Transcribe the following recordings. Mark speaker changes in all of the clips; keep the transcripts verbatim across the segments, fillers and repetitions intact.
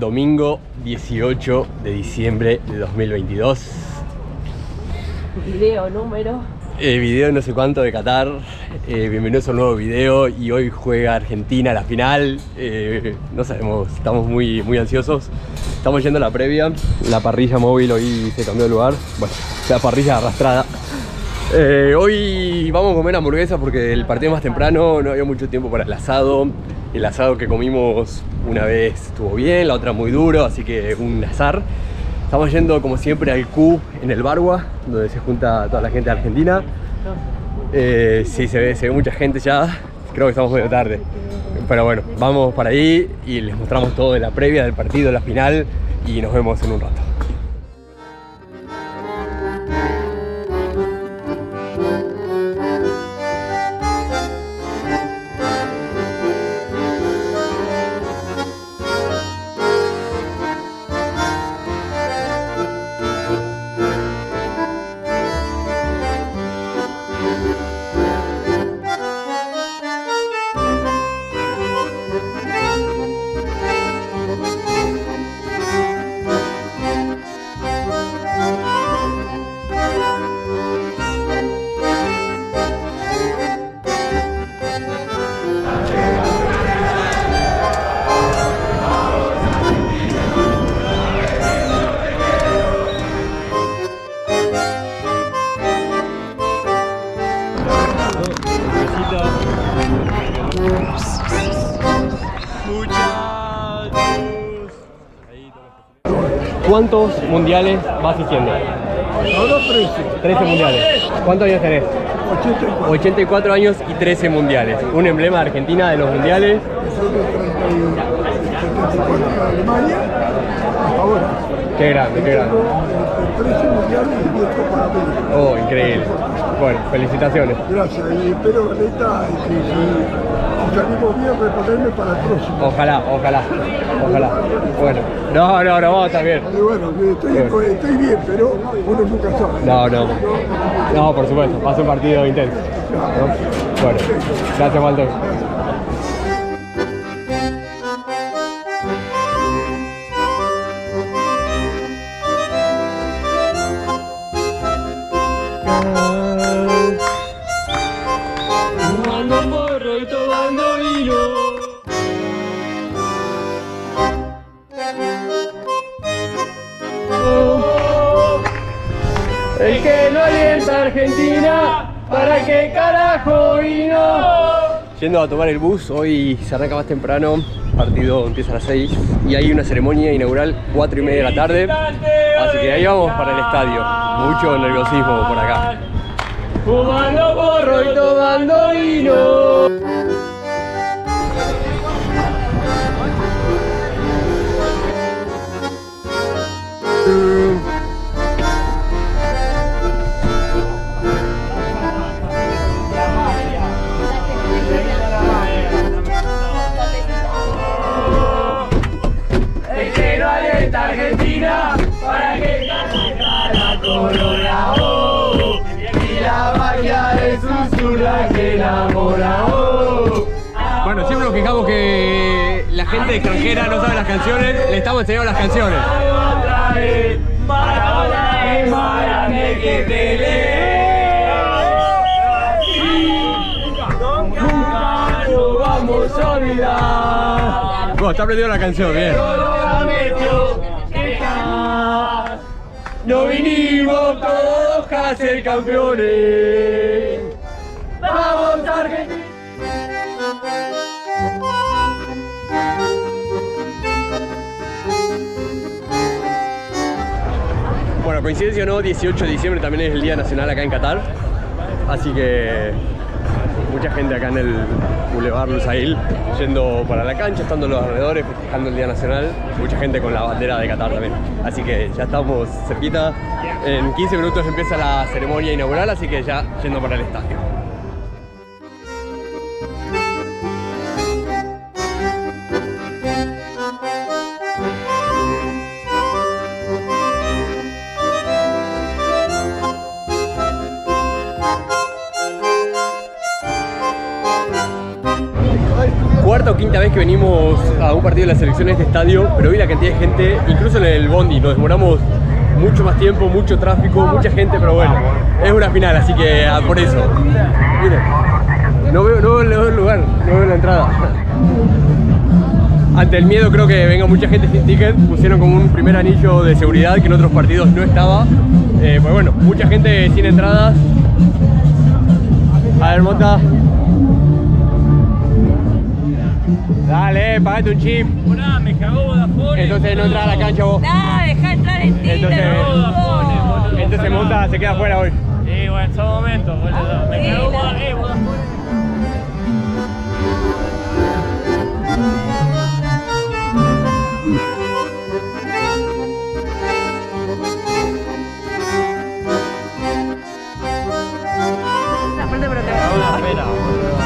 Speaker 1: domingo dieciocho de diciembre de dos mil veintidós.
Speaker 2: Video número.
Speaker 1: Eh, video no sé cuánto de Qatar. Eh, bienvenidos a un nuevo video y hoy juega Argentina la final. Eh, no sabemos, estamos muy, muy ansiosos. Estamos yendo a la previa. La parrilla móvil hoy se cambió de lugar. Bueno, la parrilla arrastrada. Eh, hoy vamos a comer hamburguesas porque el partido más temprano, no había mucho tiempo para el asado. El asado que comimos una vez estuvo bien, la otra muy duro, así que un azar. Estamos yendo como siempre al Q en el Barwa, donde se junta toda la gente de Argentina. Eh, sí, se ve, se ve mucha gente ya, creo que estamos medio tarde. Pero bueno, vamos para ahí y les mostramos todo de la previa del partido, la final, y nos vemos en un rato. ¿Cuántos mundiales vas haciendo?
Speaker 3: Ahora trece.
Speaker 1: trece mundiales. ¿Cuántos años tenés?
Speaker 3: ochenta y cuatro.
Speaker 1: ochenta y cuatro años y trece mundiales. Un emblema de Argentina de los mundiales.
Speaker 3: Nosotros treinta y cuatro de Alemania hasta ahora.
Speaker 1: Qué grande, qué grande.
Speaker 3: trece mundiales y diez Copas América.
Speaker 1: Oh, increíble. Bueno, felicitaciones.
Speaker 3: Gracias, y espero, Galeta, que si salimos bien, reponerme para el próximo.
Speaker 1: Ojalá, ojalá, ojalá. Bueno, no, no, no, vamos a estar bien.
Speaker 3: Y bueno, estoy, estoy bien, pero uno nunca sabe.
Speaker 1: No, no. No, por supuesto, va a ser un partido intenso, ¿no? Bueno, gracias, Walter. Fumando porro y tomando vino. El que no alienta a Argentina, ¿para qué carajo vino? Yendo a tomar el bus, hoy se arranca más temprano, el partido empieza a las seis y hay una ceremonia inaugural cuatro y media de la tarde, así que ahí vamos para el estadio. Mucho nerviosismo por acá. Fumando porro y tomando vino. El que no alienta a Argentina, para que caiga la corona, oh, y la magia de susurra que enamora, oh. Bueno, siempre nos quejamos que la gente extranjera no sabe las canciones, le estamos enseñando las canciones. Otra vez, para otra vez, para que te lea. Nunca lo vamos a olvidar. Bueno, está aprendiendo la canción, bien. No vinimos todos a ser campeones. ¡Vamos, Argentina! Bueno, coincidencia o no, dieciocho de diciembre también es el Día Nacional acá en Qatar. Así que mucha gente acá en el Boulevard Lusail yendo para la cancha, estando en los alrededores, festejando el Día Nacional. Mucha gente con la bandera de Qatar también. Así que ya estamos cerquita. En quince minutos empieza la ceremonia inaugural, así que ya yendo para el estadio. cuarta o quinta vez que venimos a un partido de la selección en este estadio, pero vi la cantidad de gente, incluso en el bondi, nos demoramos mucho más tiempo, mucho tráfico, mucha gente, pero bueno, es una final, así que ah, por eso. Miren, no veo, no veo el lugar, no veo la entrada. Ante el miedo creo que venga mucha gente sin ticket, pusieron como un primer anillo de seguridad que en otros partidos no estaba. Eh, pues bueno, mucha gente sin entradas. A ver, Mota. Dale, pagate un chip.
Speaker 2: Hola, me cagó Vodafone.
Speaker 1: Entonces no entra a la cancha vos.
Speaker 4: No, dejá entrar en Tinder.
Speaker 1: Entonces,
Speaker 2: Vodafone, boludo.
Speaker 1: entonces Mota se queda afuera hoy.
Speaker 2: Sí, bueno, en su momento, boludo. Me
Speaker 4: Sí,
Speaker 2: cagó
Speaker 4: la-
Speaker 2: Vodafone. eh, Vodafone.
Speaker 4: Aparte, pero te
Speaker 2: Me cagó una pena, boludo.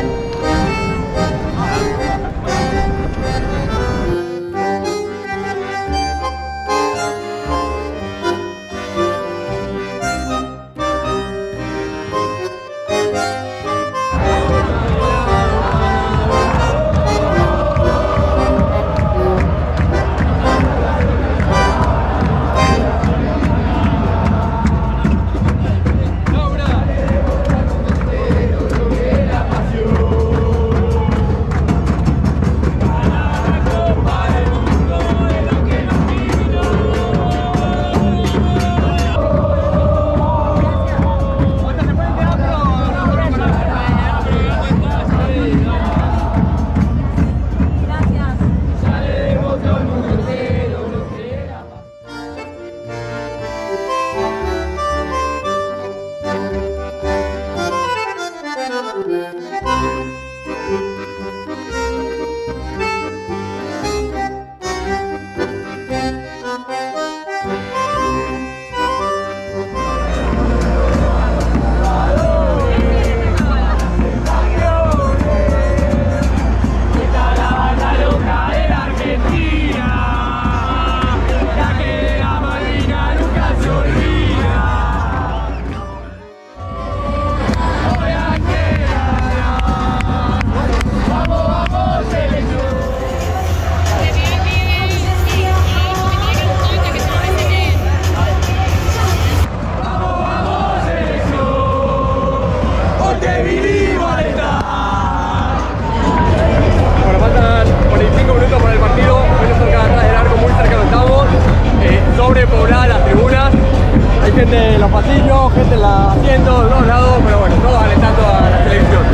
Speaker 1: Bueno, faltan cuarenta y cinco minutos para el partido, menos cerca de atrás del arco, muy cerca donde estamos, eh, sobrepobladas las tribunas, hay gente en los pasillos, gente en los asientos, de todos lados, pero bueno, todos alentando a la selección.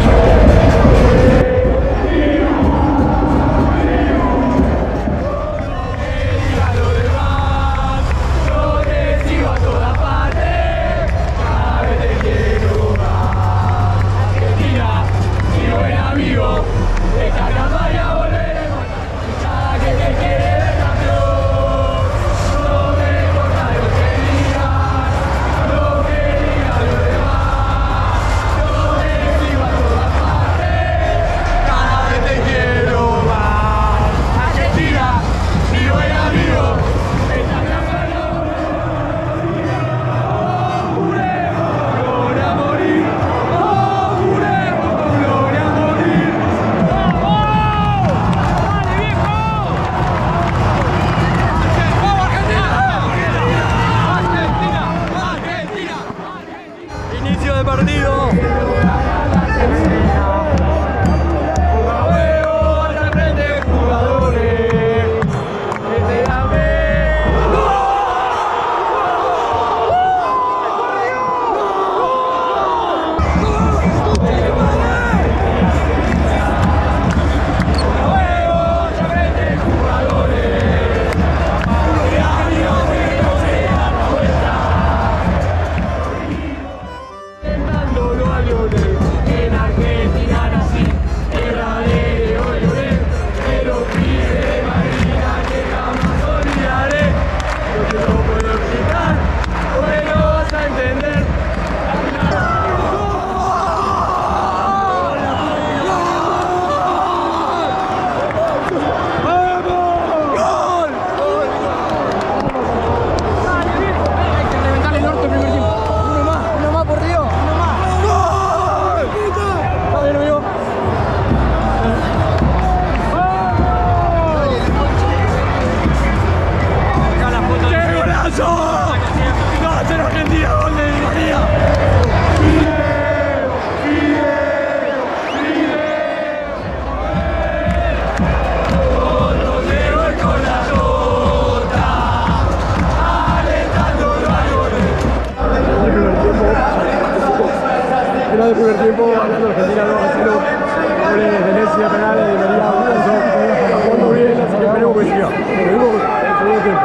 Speaker 1: Inicio de partido. final del primer tiempo, ganando Argentina dos a cero. Goles de Messi, penales de María Alonso. Jugando muy bien, así que esperemos que siga. Nos vemos en el segundo tiempo.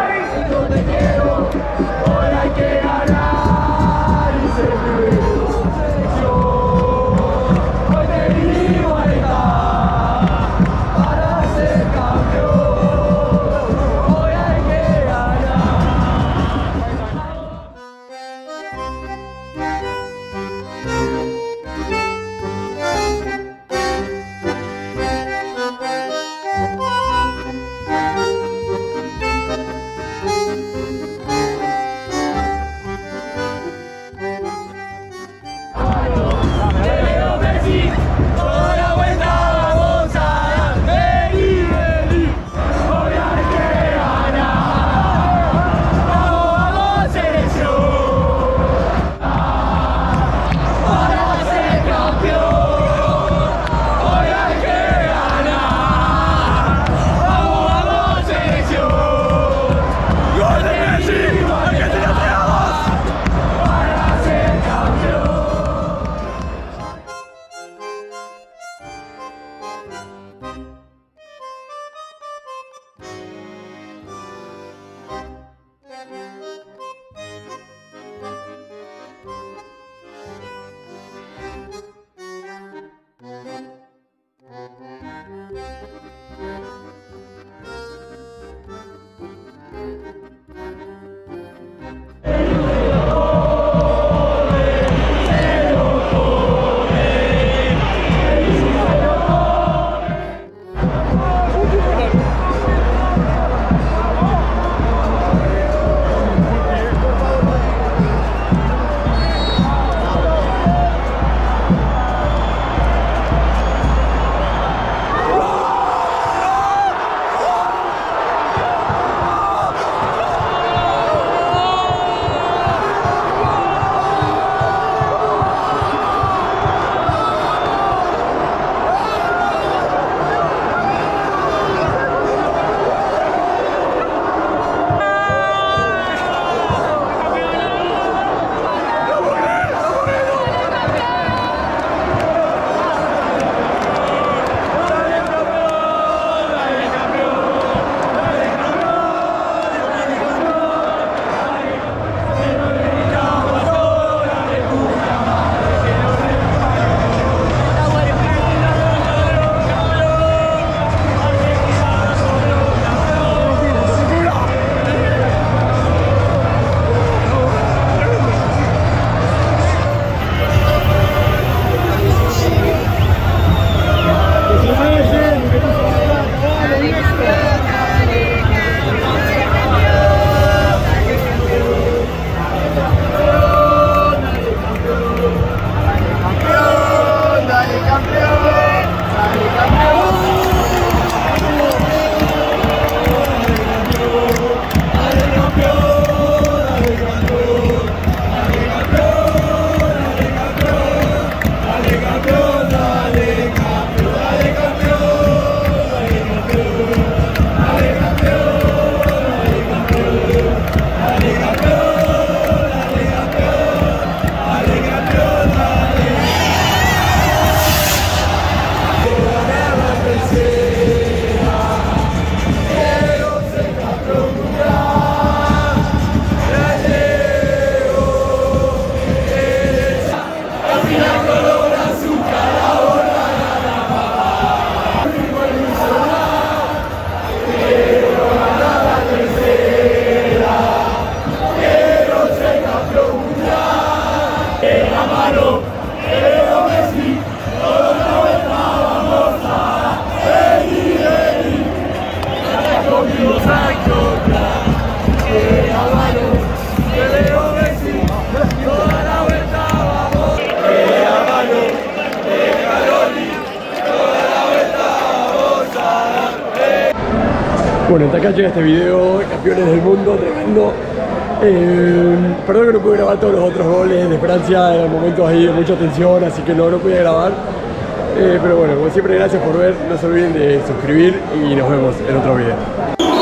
Speaker 1: Bueno, hasta acá llega este video, campeones del mundo, tremendo. Eh, perdón que no pude grabar todos los otros goles de Francia, eran momentos ahí de mucha tensión, así que no, no pude grabar. Eh, pero bueno, como siempre, gracias por ver, no se olviden de suscribir y nos vemos en otro video.